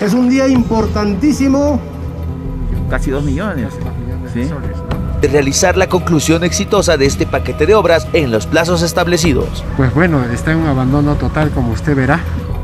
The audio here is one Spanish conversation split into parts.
Es un día importantísimo. Casi 2 millones. ¿Sí? De realizar la conclusión exitosa de este paquete de obras en los plazos establecidos. Pues bueno, está en un abandono total, como usted verá.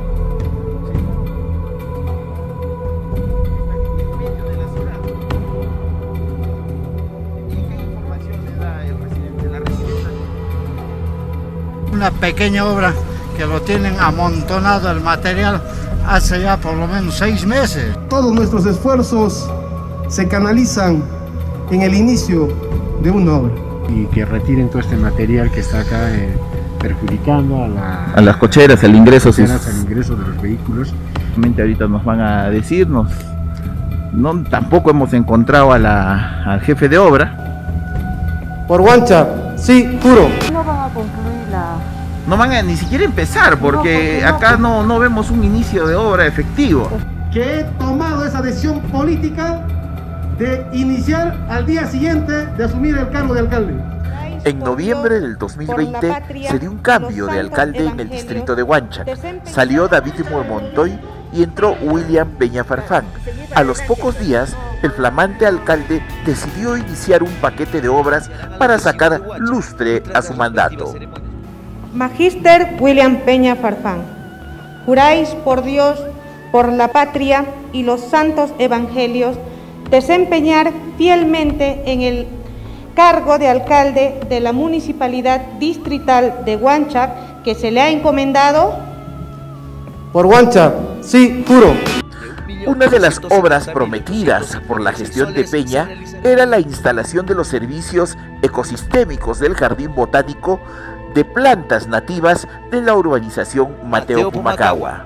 Una pequeña obra que lo tienen amontonado el material hace ya por lo menos 6 meses. Todos nuestros esfuerzos se canalizan en el inicio de una obra. Y que retiren todo este material que está acá perjudicando a las cocheras, al ingreso de los vehículos. Ahorita nos van a decirnos, tampoco hemos encontrado al jefe de obra. Por Huanchac, sí, juro. No van a concluir No van a ni siquiera empezar porque acá no vemos un inicio de obra efectivo. Que he tomado esa decisión política de iniciar al día siguiente de asumir el cargo de alcalde. En noviembre del 2020 se dio un cambio de alcalde en el distrito de Huanchac. Salió David Montoy y entró William Peña Farfán. A los pocos días, el flamante alcalde decidió iniciar un paquete de obras para sacar lustre a su mandato. Magíster William Peña Farfán, juráis por Dios, por la patria y los santos evangelios, desempeñar fielmente en el cargo de alcalde de la Municipalidad Distrital de Huanchac que se le ha encomendado. Por Huanchac, sí, juro. Una de las obras prometidas por la gestión de Peña era la instalación de los servicios ecosistémicos del Jardín Botánico de plantas nativas de la urbanización Mateo Pumacahua.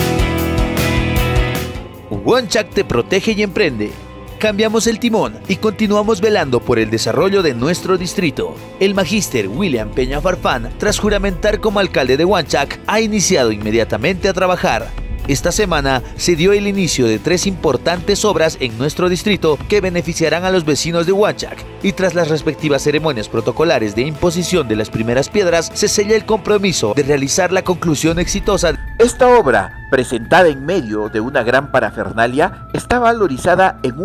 Huanchac te protege y emprende. Cambiamos el timón y continuamos velando por el desarrollo de nuestro distrito. El magíster William Peña Farfán, tras juramentar como alcalde de Huanchac, ha iniciado inmediatamente a trabajar. Esta semana se dio el inicio de 3 importantes obras en nuestro distrito que beneficiarán a los vecinos de Huanchac, y tras las respectivas ceremonias protocolares de imposición de las primeras piedras se sella el compromiso de realizar la conclusión exitosa. Esta obra, presentada en medio de una gran parafernalia, está valorizada en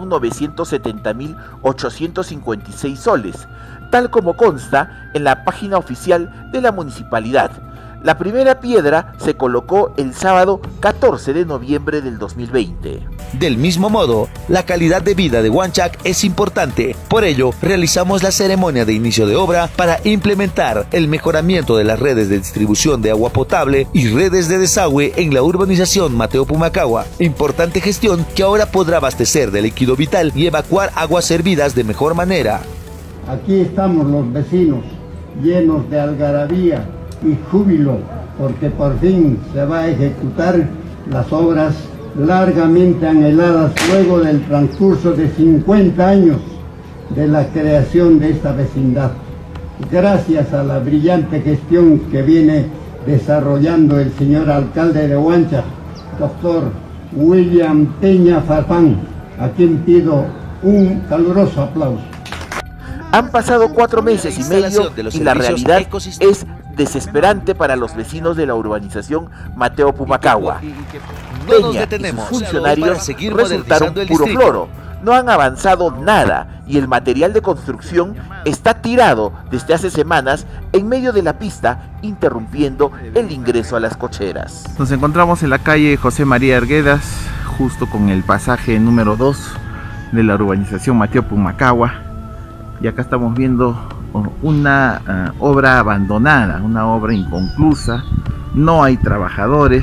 1.970.856 soles, tal como consta en la página oficial de la municipalidad. La primera piedra se colocó el sábado 14 de noviembre del 2020. Del mismo modo, la calidad de vida de Huanchac es importante. Por ello, realizamos la ceremonia de inicio de obra para implementar el mejoramiento de las redes de distribución de agua potable y redes de desagüe en la urbanización Mateo Pumacahua. Importante gestión que ahora podrá abastecer de líquido vital y evacuar aguas servidas de mejor manera. Aquí estamos los vecinos, llenos de algarabía y júbilo, porque por fin se va a ejecutar las obras largamente anheladas luego del transcurso de 50 años de la creación de esta vecindad. Gracias a la brillante gestión que viene desarrollando el señor alcalde de Huanchac, doctor William Peña Farfán, a quien pido un caluroso aplauso. Han pasado 4 meses y medio y la realidad es desesperante para los vecinos de la urbanización Mateo Pumacahua. Peña y sus funcionarios resultaron puro floro, no han avanzado nada y el material de construcción está tirado desde hace semanas en medio de la pista, interrumpiendo el ingreso a las cocheras. Nos encontramos en la calle José María Arguedas, justo con el pasaje número 2 de la urbanización Mateo Pumacahua, y acá estamos viendo una obra abandonada, una obra inconclusa. No hay trabajadores,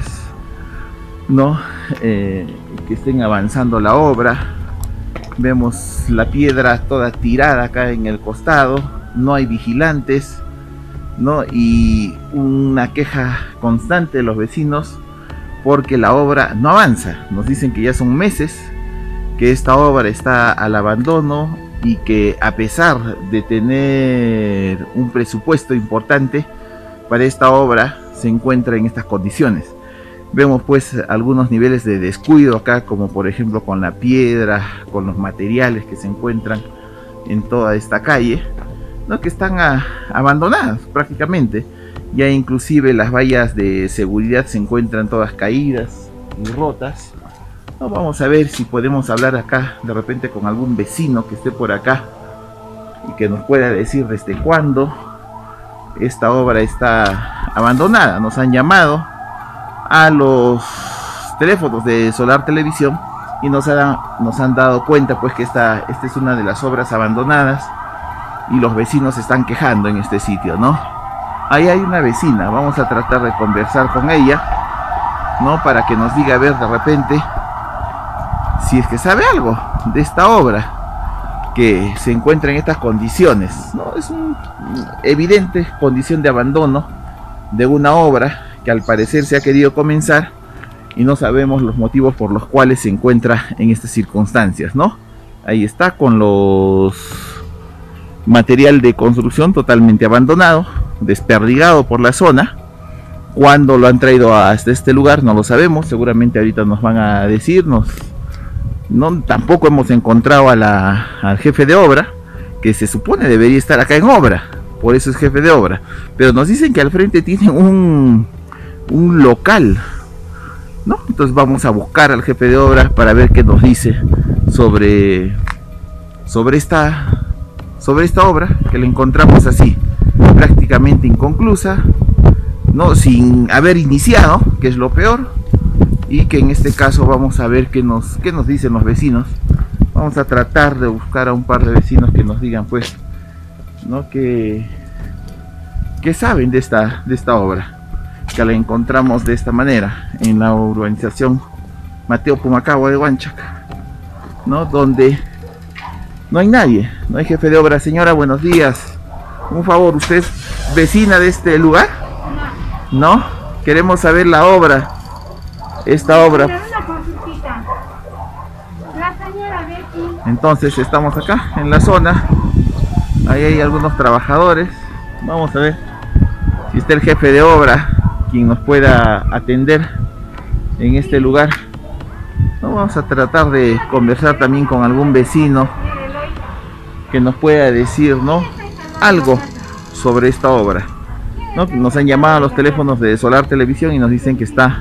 que estén avanzando la obra. Vemos la piedra toda tirada acá en el costado, no hay vigilantes, y una queja constante de los vecinos porque la obra no avanza. Nos dicen que ya son meses que esta obra está al abandono y que a pesar de tener un presupuesto importante para esta obra se encuentra en estas condiciones. Vemos pues algunos niveles de descuido acá, como por ejemplo con la piedra, con los materiales que se encuentran en toda esta calle, que están abandonadas prácticamente. Ya inclusive las vallas de seguridad se encuentran todas caídas y rotas, No, vamos a ver si podemos hablar acá de repente con algún vecino que esté por acá y que nos pueda decir desde cuándo esta obra está abandonada. Nos han llamado a los teléfonos de Solar Televisión y nos han dado cuenta pues que esta es una de las obras abandonadas y los vecinos se están quejando en este sitio, ¿no? Ahí hay una vecina, vamos a tratar de conversar con ella, ¿no? Para que nos diga, a ver, de repente, si es que sabe algo de esta obra que se encuentra en estas condiciones, ¿no? Es una evidente condición de abandono de una obra que al parecer se ha querido comenzar y no sabemos los motivos por los cuales se encuentra en estas circunstancias, ¿no? Ahí está con los material de construcción totalmente abandonado, desperdigado por la zona. Cuando lo han traído hasta este lugar no lo sabemos, seguramente ahorita nos van a decirnos. No, tampoco hemos encontrado al jefe de obra, que se supone debería estar acá en obra, por eso es jefe de obra, pero nos dicen que al frente tiene un local, ¿no? Entonces vamos a buscar al jefe de obra para ver qué nos dice sobre esta obra, que la encontramos así, prácticamente inconclusa, ¿no? Sin haber iniciado, que es lo peor, y que en este caso vamos a ver qué nos dicen los vecinos. Vamos a tratar de buscar a un par de vecinos que nos digan pues, ¿no? que saben de esta obra, que la encontramos de esta manera en la urbanización Mateo Pumacahua de Huanchaca, ¿no? Donde no hay nadie, no hay jefe de obra. Señora, buenos días. Un favor, ¿usted es vecina de este lugar? ¿No? Queremos saber la obra. Esta obra. Entonces estamos acá en la zona. Ahí hay algunos trabajadores. Vamos a ver si está el jefe de obra, quien nos pueda atender en este lugar. No, vamos a tratar de conversar también con algún vecino que nos pueda decir, ¿no? Algo sobre esta obra, ¿no? Nos han llamado a los teléfonos de Solar Televisión y nos dicen que está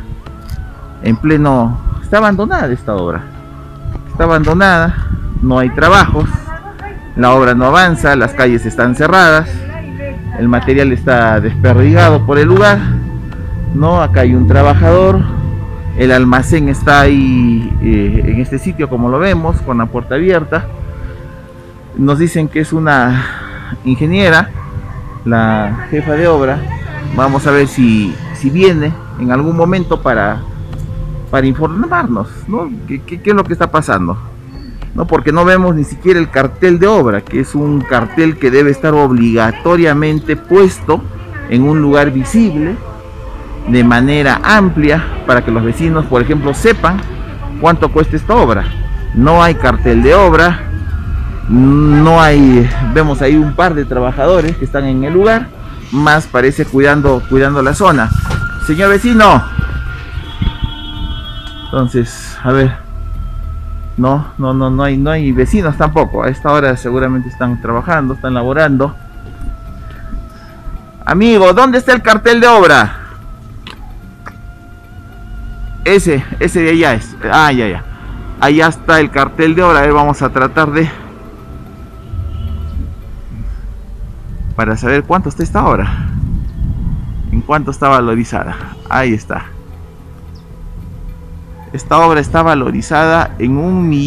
abandonada esta obra. Está abandonada, no hay trabajos, la obra no avanza, las calles están cerradas, el material está desperdigado por el lugar, ¿no? Acá hay un trabajador, el almacén está ahí en este sitio como lo vemos, con la puerta abierta. Nos dicen que es una ingeniera, la jefa de obra. Vamos a ver si viene en algún momento para informarnos, ¿no? ¿Qué es lo que está pasando? ¿No? Porque no vemos ni siquiera el cartel de obra, que es un cartel que debe estar obligatoriamente puesto en un lugar visible, de manera amplia, para que los vecinos, por ejemplo, sepan cuánto cuesta esta obra. No hay cartel de obra, no hay, vemos ahí un par de trabajadores que están en el lugar, más parece cuidando la zona. Señor vecino, entonces, a ver, no hay vecinos tampoco. A esta hora seguramente están trabajando, están laborando. Amigo, ¿dónde está el cartel de obra? Ese de allá es. Ah, ya. Allá está el cartel de obra. A ver, vamos a tratar de, para saber cuánto está esta obra, en cuánto está valorizada. Ahí está. Esta obra está valorizada en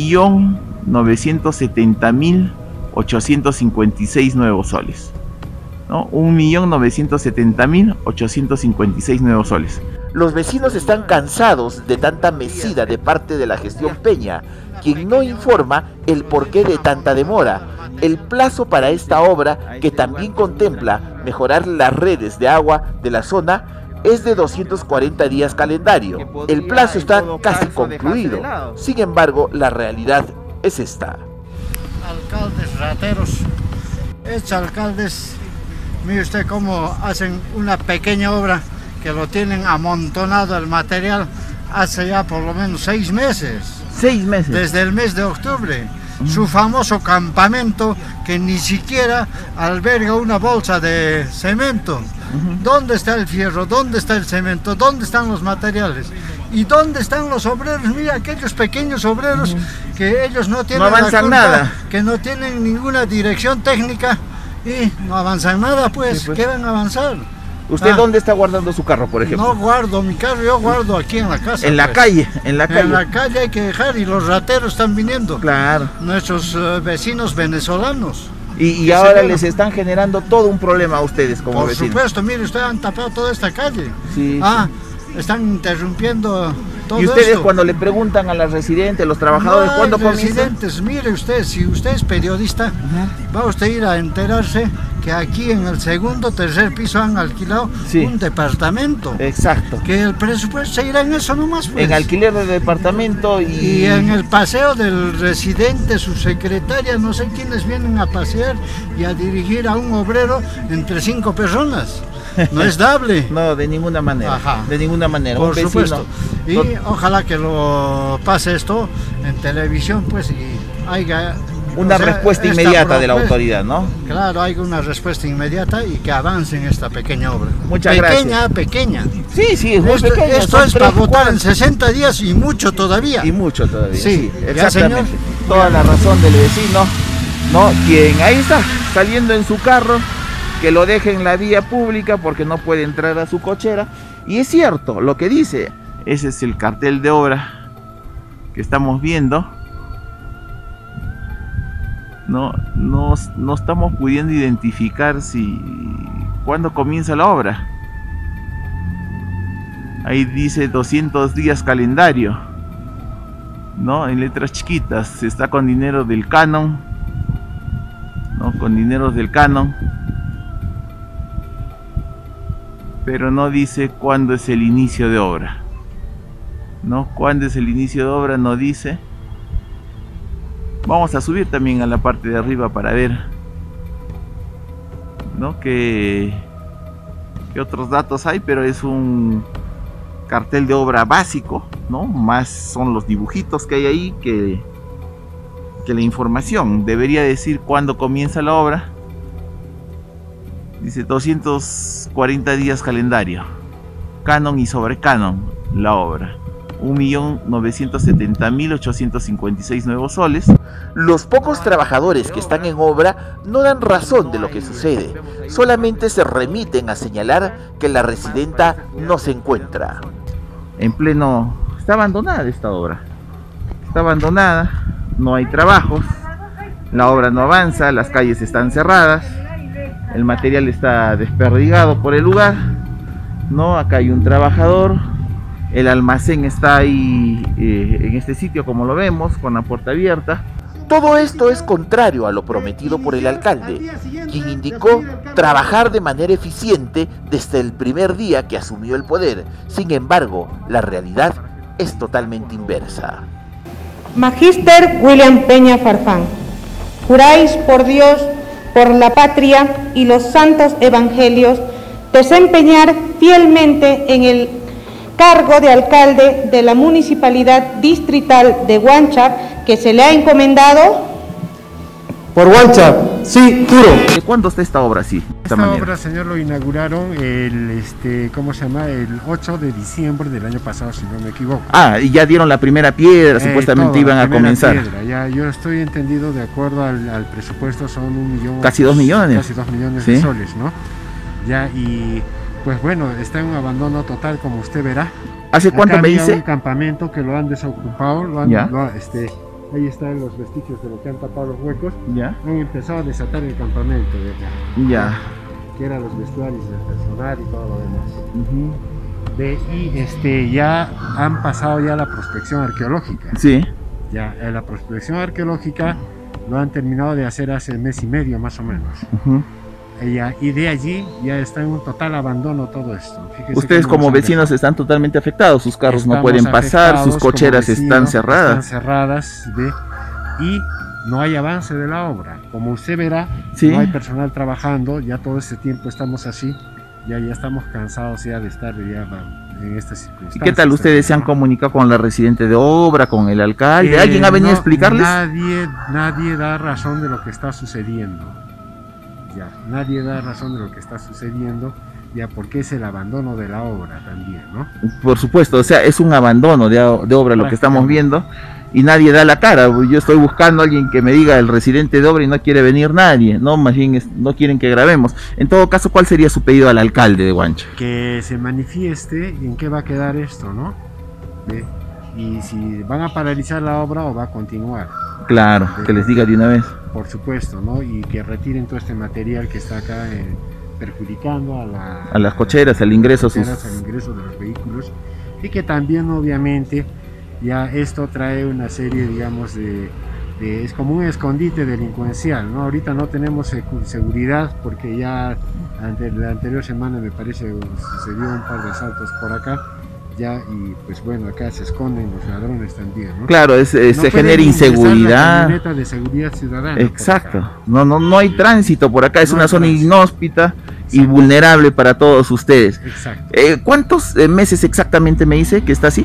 1.970.856 nuevos soles, ¿no? 1.970.856 nuevos soles. Los vecinos están cansados de tanta mesida de parte de la gestión Peña, quien no informa el porqué de tanta demora. El plazo para esta obra, que también contempla mejorar las redes de agua de la zona, es de 240 días calendario. El plazo está casi concluido. Sin embargo, la realidad es esta. Alcaldes rateros, exalcaldes, mire usted cómo hacen una pequeña obra que lo tienen amontonado el material hace ya por lo menos 6 meses. 6 meses. Desde el mes de octubre. Su famoso campamento que ni siquiera alberga una bolsa de cemento. ¿Dónde está el fierro? ¿Dónde está el cemento? ¿Dónde están los materiales? ¿Y dónde están los obreros? Mira, aquellos pequeños obreros que ellos no tienen no avanzan nada, que no tienen ninguna dirección técnica y no avanzan nada, pues, sí, pues. ¿qué van a avanzar? ¿Usted dónde está guardando su carro, por ejemplo? No guardo mi carro, yo guardo aquí en la casa. En la pues. calle, en la calle. En la calle hay que dejar y los rateros están viniendo. Claro. Nuestros vecinos venezolanos. Y ahora les están generando todo un problema a ustedes como Por vecinos. supuesto, mire, ustedes han tapado toda esta calle. Sí, Están interrumpiendo todo y ustedes esto. cuando le preguntan a las residentes, los trabajadores, No ¿cuándo hay comienzan? residentes, mire usted, si usted es periodista, va usted a ir a enterarse que aquí en el segundo, tercer piso han alquilado un departamento. Exacto. Que el presupuesto se irá en eso nomás, pues. En alquiler de departamento y en el paseo del residente, su secretaria, no sé quiénes vienen a pasear y a dirigir a un obrero entre 5 personas. No es dable. No, de ninguna manera. Ajá. De ninguna manera. Por Un vecino, supuesto. Y ojalá que lo pase esto en televisión, pues, y haya una respuesta inmediata de la autoridad, ¿no? Claro, hay una respuesta inmediata y que avance en esta pequeña obra. Muchas gracias. Pequeña. Sí, sí, es muy pequeña. Esto es para votar en 60 días y mucho todavía. Y mucho todavía. Sí, exactamente. Toda la razón del vecino, ¿no? Quien ahí está, saliendo en su carro, que lo deje en la vía pública porque no puede entrar a su cochera. Y es cierto lo que dice. Ese es el cartel de obra que estamos viendo. No estamos pudiendo identificar cuándo comienza la obra. Ahí dice 200 días calendario, ¿no? En letras chiquitas. Está con dinero del canon, ¿no? Con dineros del canon. Pero no dice cuándo es el inicio de obra, ¿no? Cuándo es el inicio de obra no dice. Vamos a subir también a la parte de arriba para ver, ¿no? qué otros datos hay, pero es un cartel de obra básico, ¿no? Más son los dibujitos que hay ahí que la información. Debería decir cuándo comienza la obra. Dice 240 días calendario, canon y sobre canon la obra, 1.970.856 nuevos soles. Los pocos trabajadores que están en obra no dan razón de lo que sucede, solamente se remiten a señalar que la residenta no se encuentra. En pleno, está abandonada esta obra, está abandonada, no hay trabajos, la obra no avanza, las calles están cerradas, el material está desperdigado por el lugar, ¿no? Acá hay un trabajador, el almacén está ahí en este sitio como lo vemos, con la puerta abierta. Todo esto es contrario a lo prometido por el alcalde, quien indicó trabajar de manera eficiente desde el primer día que asumió el poder. Sin embargo, la realidad es totalmente inversa. Magíster William Peña Farfán, juráis por Dios, por la patria y los santos evangelios, desempeñar fielmente en el cargo de alcalde de la Municipalidad Distrital de Huancha que se le ha encomendado. Por Huancha, sí, juro. ¿De cuándo está esta obra así? Esta obra, señor, lo inauguraron el 8 de diciembre del año pasado, si no me equivoco. Ah, y ya dieron la primera piedra, supuestamente iban a comenzar. Ya, yo estoy entendido, de acuerdo al presupuesto, son 1 millón. Casi 2 millones. Casi 2 millones ¿sí? de soles, ¿no? Ya, y pues bueno, está en un abandono total, como usted verá. ¿Hace cuánto me dice? Un campamento que lo han desocupado, ahí están los vestigios de lo que han tapado los huecos. Ya. Han empezado a desatar el campamento. Ya. Que eran los vestuarios del personal y todo lo demás. Y ya han pasado ya la prospección arqueológica. Sí. Ya, la prospección arqueológica lo han terminado de hacer hace mes y medio más o menos. Y de allí ya está en un total abandono todo esto. Fíjese. Ustedes como vecinos están totalmente afectados, sus carros no pueden pasar, sus cocheras están cerradas. Y no hay avance de la obra. Como usted verá, ¿sí? No hay personal trabajando, ya todo este tiempo estamos así, ya estamos cansados ya de estar ya en estas circunstancias. ¿Y qué tal ustedes se han comunicado con la residente de obra, con el alcalde? ¿Alguien ha venido a explicarles? Nadie da razón de lo que está sucediendo. Ya, nadie da razón de lo que está sucediendo. ya porque es el abandono de la obra también, ¿no? Por supuesto, o sea, es un abandono de obra lo que estamos viendo y nadie da la cara. Yo estoy buscando a alguien que me diga el residente de obra y no quiere venir nadie, ¿no? Más bien no quieren que grabemos. En todo caso, ¿cuál sería su pedido al alcalde de Huancha? Que se manifieste en qué va a quedar esto, ¿no? Y si van a paralizar la obra o va a continuar. Claro, que les diga de una vez. Por supuesto, ¿no? Y que retiren todo este material que está acá perjudicando a las cocheras, al ingreso de los vehículos, y que también obviamente ya esto trae una serie, digamos, es como un escondite delincuencial, ¿no? Ahorita no tenemos seguridad porque ya la anterior semana me parece sucedió un par de asaltos por acá. Ya, y pues bueno, acá se esconden los ladrones también, ¿no? Claro, no se genera inseguridad. La camioneta de seguridad ciudadana. Exacto. No hay tránsito por acá, es una zona inhóspita y vulnerable para todos ustedes. Exacto. ¿Cuántos meses exactamente me dice que está así?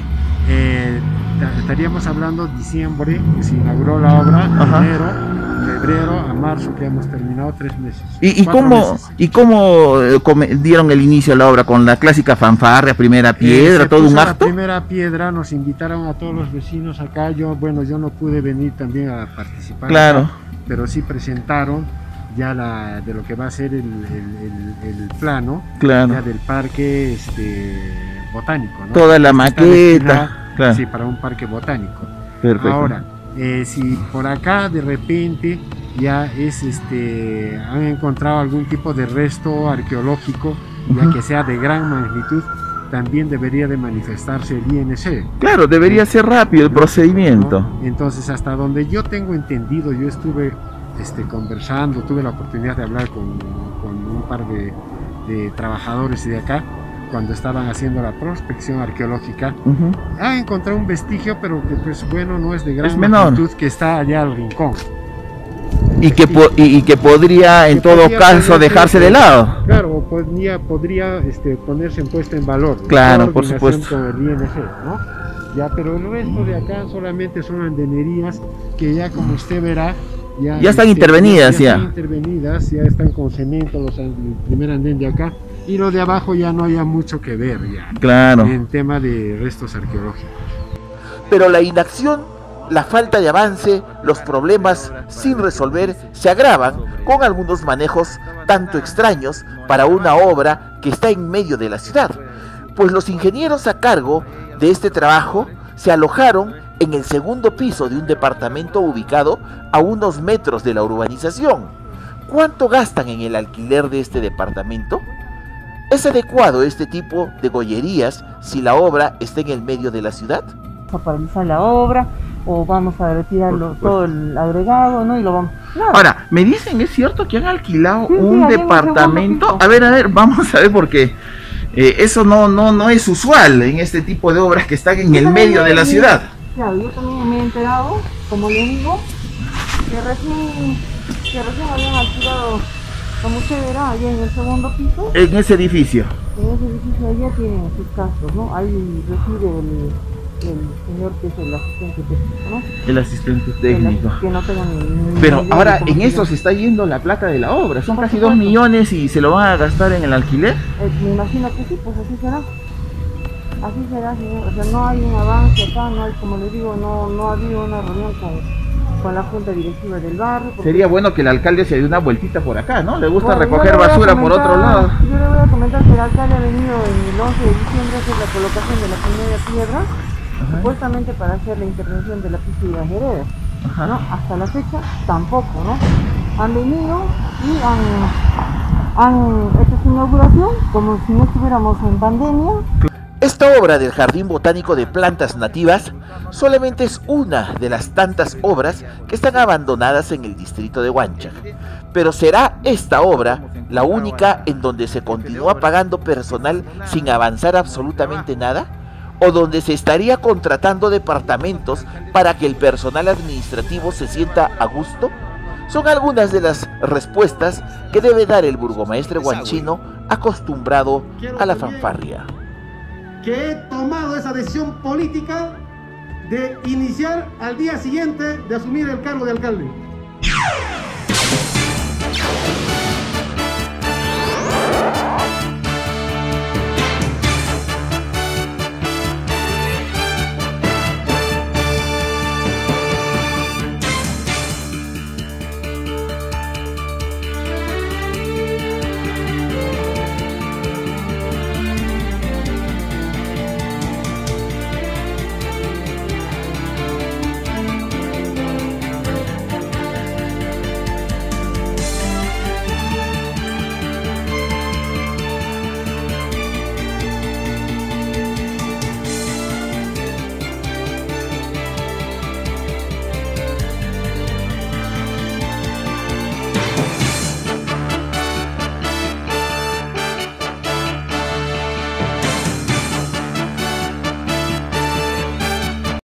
Estaríamos hablando diciembre, que se inauguró la obra, enero, febrero a marzo, que hemos terminado 3 meses. ¿Y cómo dieron el inicio a la obra? ¿Con la clásica fanfarria, primera piedra, todo un acto? La primera piedra, nos invitaron a todos los vecinos acá. Yo no pude venir también a participar. Claro. Acá, pero sí presentaron ya de lo que va a ser el plano, claro, ya del parque botánico, ¿no? Toda la maqueta. Claro. Sí, para un parque botánico. Perfecto. Ahora, si por acá de repente ya han encontrado algún tipo de resto arqueológico, ya que sea de gran magnitud, también debería de manifestarse el INC. Claro, debería ser rápido el procedimiento. ¿No? Entonces, hasta donde yo tengo entendido, yo estuve conversando, tuve la oportunidad de hablar con un par de trabajadores de acá, cuando estaban haciendo la prospección arqueológica, han encontrado un vestigio, pero que pues bueno, no es de gran magnitud, que está allá al rincón. Y que podría en todo caso dejarse de lado. Claro, podría ponerse en puesta en valor. Claro, por supuesto. Con el ING, ¿no? Ya, pero el resto de acá solamente son andenerías que ya, como usted verá, ya están intervenidas. Ya están intervenidas, ya están con cemento el primer andén de acá. Y lo de abajo ya no haya mucho que ver ya, claro, en tema de restos arqueológicos. Pero la inacción, la falta de avance, los problemas sin resolver se agravan con algunos manejos tanto extraños para una obra que está en medio de la ciudad, pues los ingenieros a cargo de este trabajo se alojaron en el segundo piso de un departamento ubicado a unos metros de la urbanización. ¿Cuánto gastan en el alquiler de este departamento? ¿Es adecuado este tipo de gollerías si la obra está en el medio de la ciudad? A paralizar la obra o vamos a retirarlo todo el agregado, ¿no? Y lo vamos. No. Ahora, me dicen, ¿es cierto que han alquilado un departamento? A ver, vamos a ver porque eso no es usual en este tipo de obras que están en el medio de la ciudad. Claro, yo también me he enterado, como le digo, que recién habían alquilado, como usted verá, allá en el segundo piso. En ese edificio. En ese edificio allá tienen sus casos, ¿no? Ahí reside el señor que es el asistente técnico, ¿no? El asistente técnico. Que no tengan pero ahora en eso se está yendo la plata de la obra. Son casi 2 millones y se lo van a gastar en el alquiler. Me imagino que sí, pues así será. Así será, señor. O sea, no hay un avance acá, no hay, como le digo, no ha habido una reunión con la junta directiva del barrio. Sería bueno que el alcalde se dé una vueltita por acá, ¿no? Le gusta recoger basura por otro lado. Yo le voy a comentar que el alcalde ha venido el 11 de diciembre a hacer la colocación de la primera piedra, supuestamente para hacer la intervención de la pista y las heredas, ¿no? Hasta la fecha tampoco, ¿no? Han venido y han hecho su inauguración como si no estuviéramos en pandemia. Esta obra del Jardín Botánico de Plantas Nativas solamente es una de las tantas obras que están abandonadas en el distrito de Huancha. Pero ¿será esta obra la única en donde se continúa pagando personal sin avanzar absolutamente nada? ¿O donde se estaría contratando departamentos para que el personal administrativo se sienta a gusto? Son algunas de las respuestas que debe dar el burgomaestre huanchino acostumbrado a la fanfarria. Que he tomado esa decisión política de iniciar al día siguiente de asumir el cargo de alcalde.